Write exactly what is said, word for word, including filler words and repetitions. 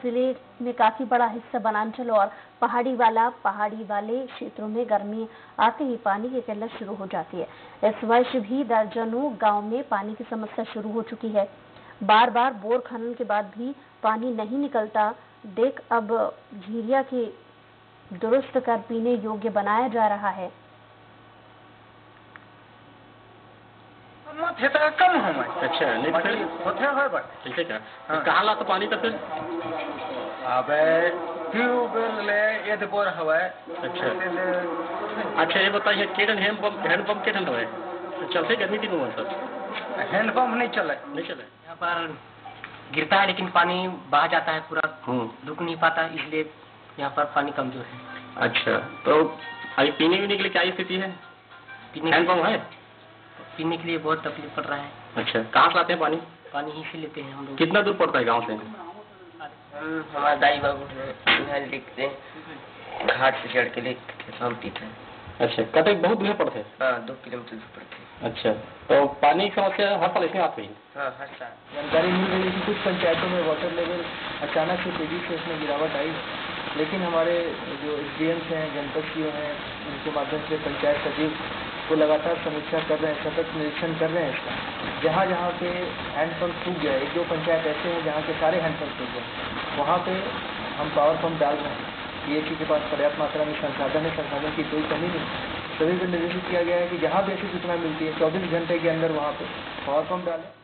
जिले में काफी बड़ा हिस्सा वनांचल और पहाड़ी वाला पहाड़ी वाले क्षेत्रों में गर्मी आते ही पानी की किल्लत शुरू हो जाती है। इस वर्ष भी दर्जनों गांव में पानी की समस्या शुरू हो चुकी है। बार बार बोर खनन के बाद भी पानी नहीं निकलता देख अब झीरिया के दुरुस्त कर पीने योग्य बनाया जा रहा है। कम हो अच्छा नहीं तो फिर होते है बट ठीक है क्या हाँ। कहाँ ला तो पानी तो फिर अब ट्यूबवेल ले ये तो बोर हवा है। अच्छा अच्छा ये बताइए केडन हैंड पंप हैंड पंप के ठंड है तो चलते गर्मी दिन में सर हैंड पंप नहीं चले नहीं चले यहाँ पर गिरता है लेकिन पानी बहा जाता है पूरा रुक नहीं पाता इसलिए यहाँ पर पानी कमजोर है। अच्छा तो अभी पीने वीने के लिए क्या स्थिति है? हैंड पंप है? पीने के लिए बहुत तकलीफ पड़ रहा है। अच्छा कहाँ से लाते हैं पानी? पानी ही से लेते हैं हम लोग। कितना दूर पड़ता है गांव से? हम हमारे दाई बाबू यहाँ लिखते हैं घाट से चढ़ के लेते हम पीते हैं। अच्छा कतई बहुत दूर पड़ते हैं? हाँ दो किलोमीटर दूर पड़ते हैं। अच्छा तो पानी की समस्या हर साल इसमें आती है? हाँ हर साल। जानकारी मिल रही है कि कुछ पंचायतों में वाटर लेवल अचानक से तेजी से इसमें गिरावट आई, लेकिन हमारे जो एस डी एम्स हैं जनपद सीओ हैं उनके माध्यम से पंचायत सचिव को लगातार समीक्षा कर रहे हैं, सतत निरीक्षण कर रहे हैं इसका। जहाँ जहाँ पे हैंडपम्प सूख गया, एक दो पंचायत ऐसे हैं जहाँ के सारे हैंडपम्प सूख गए, वहाँ पे हम पावर पंप डाल रहे हैं। पीएचई के पास पर्याप्त मात्रा में संसाधन है, संसाधन की कोई कमी नहीं। सभी को निर्देशित किया गया है कि जहाँ भी ऐसी सूचना मिलती है चौबीस घंटे के अंदर वहाँ पे पावर पंप डालें।